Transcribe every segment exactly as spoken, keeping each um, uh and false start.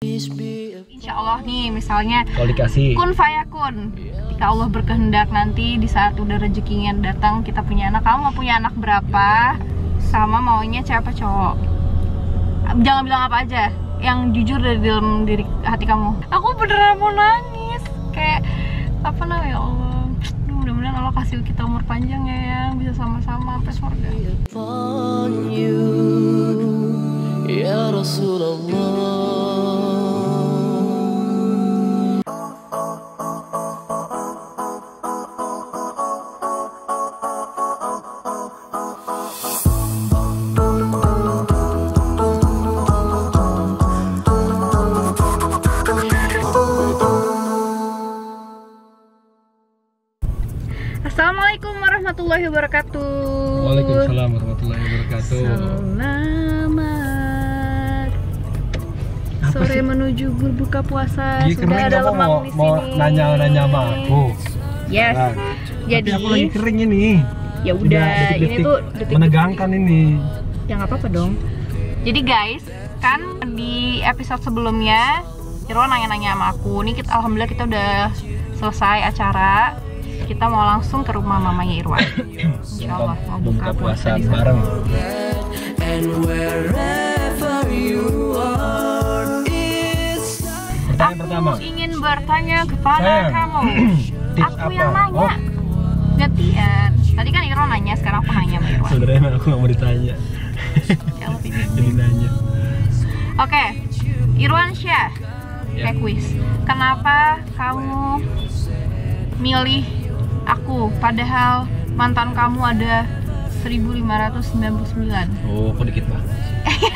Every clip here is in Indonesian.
Insya Allah nih misalnya kalau dikasih kun fayakun, ketika Allah berkehendak nanti di saat udah rezekinya datang kita punya anak, kamu mau punya anak berapa, sama maunya cewek apa cowok? Jangan bilang apa aja, yang jujur dari dalam diri hati kamu. Aku beneran mau nangis, kayak apa namanya, ya Allah, mudah-mudahan Allah kasih kita umur panjang ya, yang bisa sama-sama sampai surga. Ya Rasulullah. Assalamualaikum warahmatullahi wabarakatuh. Waalaikumsalam warahmatullahi wabarakatuh. Selamat sore menuju berbuka puasa. Iya, sudah ada lemang mau, di sini. mau nanya-nanya sama aku. Yes. Nah, jadi tapi aku lagi kering ini. Ya udah, ini tuh detik menegangkan ini. Ya nggak apa-apa dong. Jadi guys, kan di episode sebelumnya Irwan nanya-nanya sama aku. Nih kita, alhamdulillah kita udah selesai acara. Kita mau langsung ke rumah mamanya Irwan. Insya Allah mau buka puasa bareng. Pertanyaan aku pertama. ingin bertanya kepada Sayang. kamu. Tips Aku apa? yang nanya. Oh. Gantian. Tadi kan Irwan nanya, sekarang aku nanya sama Irwan. Sebenarnya emang aku nggak mau ditanya. Ya, lebih Jadi nanya. Oke, Irwan Syah, Ya. kayak kuis. Kenapa kamu milih aku, padahal mantan kamu ada seribu lima ratus sembilan puluh sembilan? Oh, kok dikit banget sih?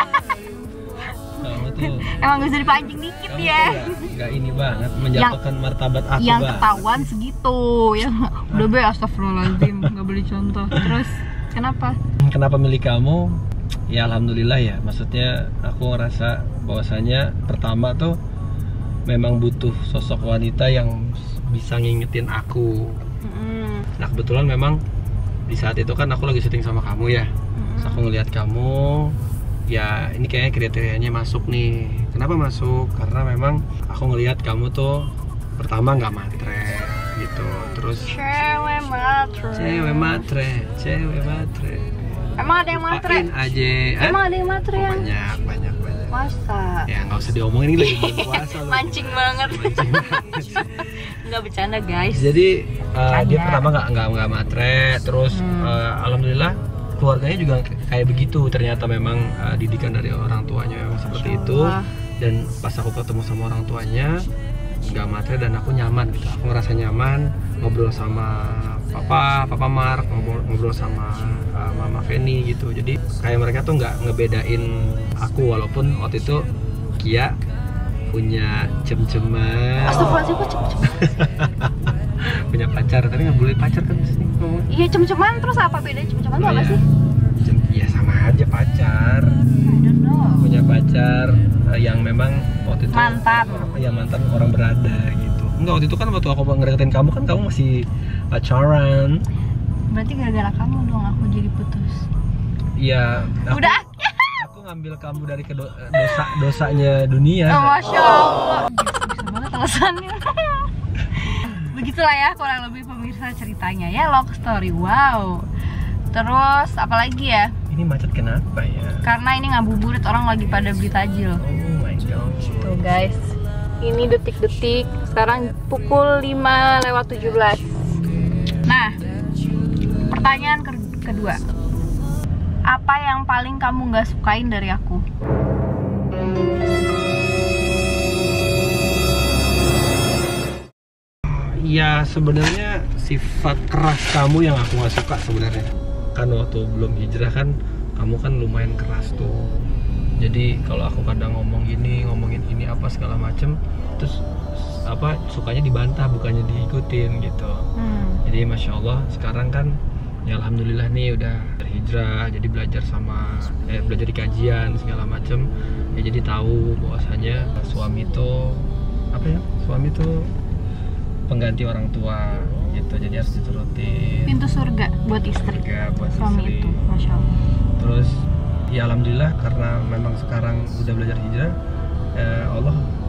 Kamu tuh Emang gak bisa dipancing dikit kamu ya? tuh gak, gak ini banget menjatuhkan martabat aku Yang banget. ketahuan segitu. Yang udah be, astagfirullahaladzim, gak boleh contoh. Terus kenapa? Kenapa milih kamu? Ya alhamdulillah ya. Maksudnya aku ngerasa bahwasanya pertama tuh memang butuh sosok wanita yang bisa ngingetin aku. Mm-hmm. Nah kebetulan memang di saat itu kan aku lagi syuting sama kamu ya. Terus aku ngeliat kamu, ya ini kayaknya kriterianya masuk nih. Kenapa masuk? Karena memang aku ngeliat kamu tuh pertama nggak matre gitu. Terus Cewek matre. cewek matre, cewek matre. Emang ada yang matre? Lupain aja. Emang ada yang matre Oh, yang? banyak, banyak, banyak. Masa? Ya nggak usah diomongin, ini lagi bulan puasa loh. Mancing banget. Mancing banget. Nggak bercanda guys. Jadi uh, dia Canda. pertama nggak nggak nggak matre, terus Hmm. uh, alhamdulillah keluarganya juga kayak begitu. Ternyata memang uh, didikan dari orang tuanya memang seperti Masya itu. Allah. Dan pas aku ketemu sama orang tuanya nggak matre dan aku nyaman gitu. Aku ngerasa nyaman ngobrol sama papa, papa Mark, ngobrol, ngobrol sama uh, mama Feni gitu. Jadi kayak mereka tuh nggak ngebedain aku, walaupun waktu itu Kia punya cem-ceman. Astagfirullahaladzim, kok cem-ceman? Punya pacar, tapi nggak boleh pacar kan di sini ngomong. Iya, cem-ceman terus apa bedanya? Cem-ceman itu apa sih? Cem- ya sama aja pacar. I don't know. Punya pacar eh, yang memang waktu itu Mantan. Ya mantan orang berada gitu. Enggak, waktu itu kan waktu aku ngedeketin kamu kan kamu masih pacaran. Berarti gara-gara kamu dong aku jadi putus. Iya. aku- Udah. Aku ngambil kamu dari kedo- dosa dosanya dunia. Oh, Masya Allah. Bisa banget alasannya. Begitulah ya kurang lebih pemirsa ceritanya ya, long story. Wow. Terus apalagi ya? Ini macet kenapa ya? Karena ini ngabuburit, orang lagi pada beli tajil. Oh my god. Tuh guys, ini detik-detik. Sekarang pukul lima lewat tujuh belas. Nah, pertanyaan ke- kedua, apa yang paling kamu nggak sukain dari aku? Ya sebenarnya sifat keras kamu yang aku nggak suka sebenarnya. Kan waktu belum hijrah kan kamu kan lumayan keras tuh. Jadi kalau aku kadang ngomong gini, ngomongin ini apa segala macem, terus apa sukanya dibantah bukannya diikutin gitu. Hmm. Jadi masya Allah sekarang kan ya alhamdulillah nih udah berhijrah, jadi belajar sama eh, belajar di kajian segala macem. Ya jadi tahu bahwasanya suami tuh apa ya? Suami tuh pengganti orang tua gitu, jadi harus diturutin. Pintu surga buat istri. Surga buat Suami istri. itu, Masya Allah. Terus ya alhamdulillah karena memang sekarang udah belajar hijrah, eh, Allah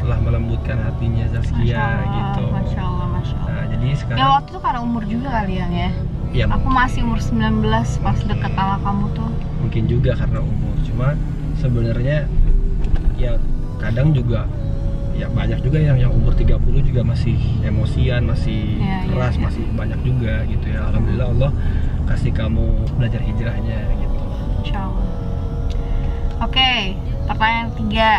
memurnikan hatinya Zaskia gitu. Masya Allah, Masya Allah. Nah, jadi sekarang Ya waktu itu karena umur juga kalian ya. ya, Aku masih umur sembilan belas pas deket sama kamu tuh. mungkin juga karena umur, cuma sebenarnya ya kadang juga ya banyak juga yang yang umur tiga puluh juga masih emosian, masih Ya, keras, ya, ya. masih banyak juga gitu ya. Alhamdulillah Allah kasih kamu belajar hijrahnya gitu. Insya Allah. Oke, pertanyaan ketiga.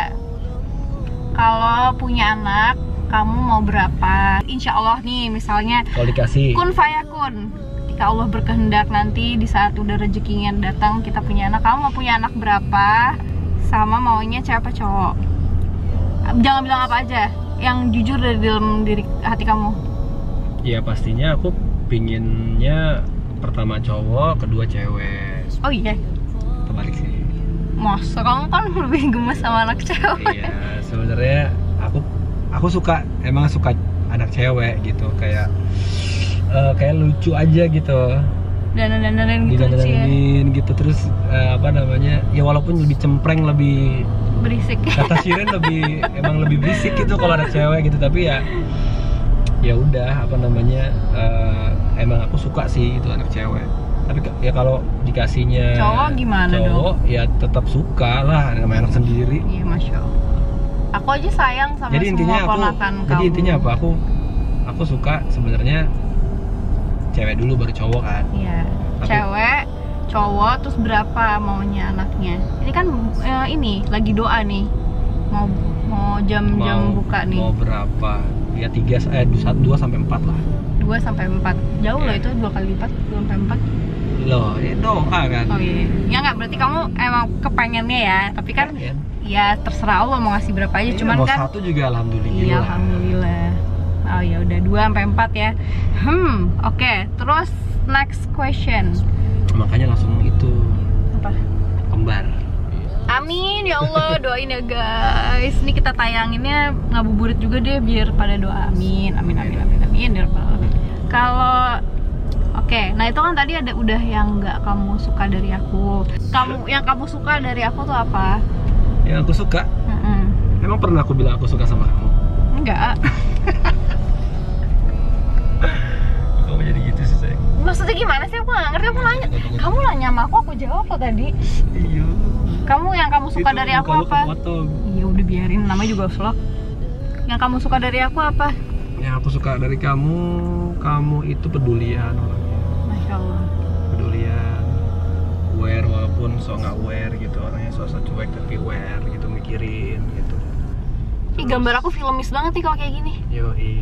Kalau punya anak, kamu mau berapa? Insya Allah nih, misalnya Kalau dikasih kun fayakun. Ketika Allah berkehendak nanti di saat udah rezekinya datang kita punya anak, kamu mau punya anak berapa? Sama maunya cewek apa cowok? Jangan bilang apa aja, yang jujur dari dalam diri hati kamu. ya pastinya aku pinginnya pertama cowok, kedua cewek. Oh iya, Terbalik sih. masa kamu kan lebih gemes sama anak cewek. Iya, sebenarnya aku aku suka emang suka anak cewek gitu, kayak eh, kayak lucu aja gitu. Dandan-dandanan gitu lucu ya. Didandanin gitu, terus eh, apa namanya? Ya walaupun lebih cempreng, lebih Berisik. kata Shirin lebih emang lebih berisik gitu kalau ada cewek gitu, tapi ya ya udah apa namanya? eh, emang aku suka sih itu anak cewek. Tapi ya kalau dikasihnya Cowok gimana cowok, ya tetap suka lah, namanya anak sendiri. Iya, Masya Allah. Aku aja sayang sama Jadi intinya semua aku, ponakan kamu. jadi intinya apa? Aku aku suka sebenarnya cewek dulu baru cowok kan. Iya. Tapi- Cewek, cowok, terus berapa maunya anaknya? Ini kan eh, ini lagi doa nih. Mau mau jam-jam Mau buka nih. mau berapa? Ya tiga eh dua sampai empat lah. dua sampai empat. Jauh loh Iya. itu dua kali lipat, dua sampai empat. Loh, ya doa kan. Oh iya. Ya nggak berarti kamu emang kepengennya ya, tapi kan Pengen. ya terserah Allah mau ngasih berapa aja, Iya, cuman mau kan satu juga alhamdulillah. iya, alhamdulillah. Oh ya udah dua sampai empat ya. Hmm, oke. Terus next question. Makanya langsung itu Apa? kembar. Amin ya Allah, doain ya guys. Ini kita tayanginnya ngabuburit juga deh biar pada doa amin. Amin amin amin amin ya Rabbal alamin. Kalau oke, nah itu kan tadi ada udah yang nggak kamu suka dari aku. Kamu yang kamu suka dari aku tuh apa? Yang aku suka, Mm-mm. emang pernah aku bilang aku suka sama kamu? Enggak. Kamu jadi gitu sih sayang. Maksudnya gimana sih? Aku nggak ngerti. Aku nanya. Kamu nanya sama aku, aku jawab kok tadi. Iya. Kamu yang kamu suka Itu dari aku muka lu apa? kepotong. Iya udah biarin, namanya juga vlog. Yang kamu suka dari aku apa? Yang aku suka dari kamu, kamu itu pedulian orangnya. Masya Allah. Pedulian, aware walaupun so nggak aware gitu, orangnya so, so cuek tapi aware gitu, mikirin gitu. Ih, gambar aku filmis banget nih kalau kayak gini. Yoi.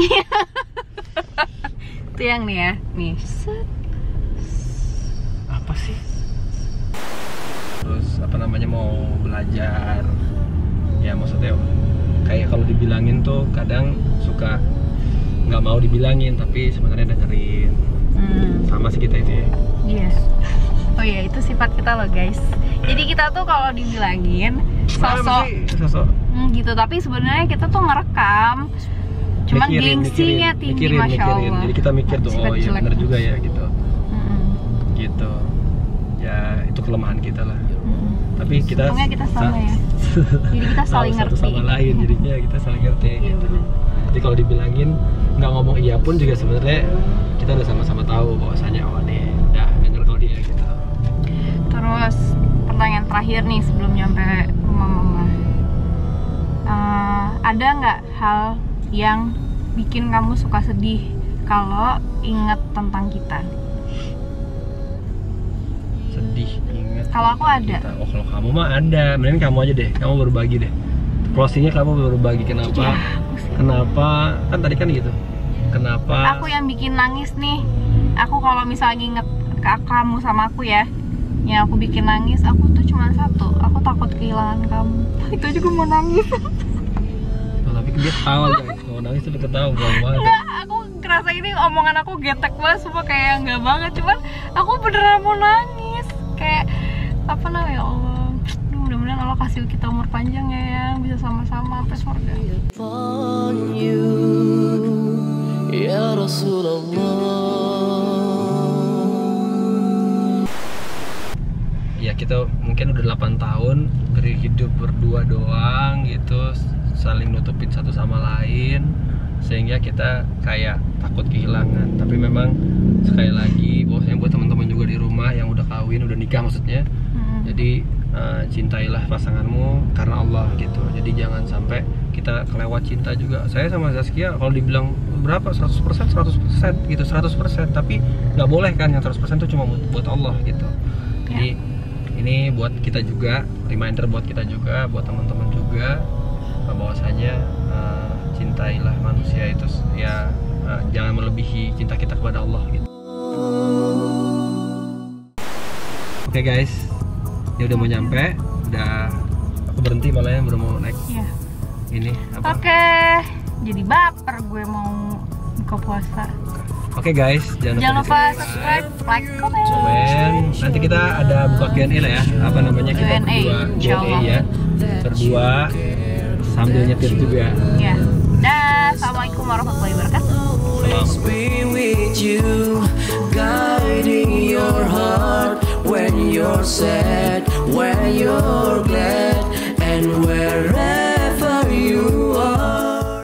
Itu yang nih ya, nih. Set. Apa sih? Terus apa namanya, mau belajar, ya maksudnya kayak kalau dibilangin tuh kadang suka nggak mau dibilangin tapi sebenarnya dengerin. Hmm. Sama sih kita itu ya. Iya. Oh iya, itu sifat kita loh guys. Jadi kita tuh kalau dibilangin Kenapa sosok sih sosok hmm, gitu, tapi sebenarnya kita tuh ngerekam. Cuman mikirin, gengsinya mikirin, tinggi, mikirin, Masya mikirin. Allah. Jadi kita mikir tuh, Sifat oh iya jelek. bener juga ya gitu. Mm-mm. Gitu. Ya itu kelemahan kita lah. Mm-mm. Tapi kita Untungnya kita sama ya. Jadi kita tahu saling satu ngerti. sama lain, jadinya kita saling ngerti Iya gitu. bener. Jadi kalau dibilangin nggak ngomong iya pun juga sebenarnya kita udah sama-sama tahu bahwasanya oh nih udah denger kalau dia gitu. Terus pertanyaan terakhir nih sebelum nyampe rumah mama. Eh, ada nggak hal yang bikin kamu suka sedih kalau inget tentang kita? Sedih ingat. Kalau aku ada. Kita. Oh kalau kamu mah ada, mending kamu aja deh, kamu berbagi deh. Closingnya kamu berbagi kenapa? Ya, Kenapa? Kan tadi kan gitu. Kenapa? aku yang bikin nangis nih. Aku kalau misalnya inget ke kamu sama aku ya, yang aku bikin nangis, aku tuh cuma satu. Aku takut kehilangan kamu. Itu aja gue mau nangis. Oh, tapi dia ketawa guys, mau nangis tapi ketawa bohong banget. Enggak, aku ngerasa ini omongan aku getek banget, semua kayak enggak banget. Cuman aku beneran mau nangis. Kayak apa namanya, ya Allah. Duh, mudah-mudahan Allah kasih kita umur panjang ya, yang bisa sama-sama sampai surga. upon you, ya Rasulullah. Ya kita mungkin udah delapan tahun berhidup berdua doang gitu, saling nutupin satu sama lain sehingga kita kayak takut kehilangan. Tapi memang sekali lagi bahwasanya buat teman-teman juga di rumah yang udah kawin, udah nikah maksudnya, Hmm. jadi uh, cintailah pasanganmu karena Allah gitu. Jadi jangan sampai kita kelewat cinta juga. Saya sama Zaskia kalau dibilang berapa seratus persen seratus persen gitu, seratus persen, tapi nggak boleh kan yang seratus persen itu cuma buat Allah gitu. Jadi ini buat kita juga, reminder buat kita juga, buat teman-teman juga, bahwasanya uh, cintailah manusia itu ya, uh, jangan melebihi cinta kita kepada Allah gitu. Oke guys, ini udah mau nyampe, udah aku berhenti malah yang udah mau naik Iya. ini apa? Oke, jadi baper gue mau buka puasa. Oke guys, jangan, Jangan lupa di- subscribe, like, komen. komen. Nanti kita ada buka Q and A lah ya, apa namanya, kita Q and A, berdua Q and A insyaallah. ya, berdua sambil nyetir juga. Ya. Dah, assalamualaikum warahmatullahi wabarakatuh. Always be with you, guiding your heart when you're sad, when you're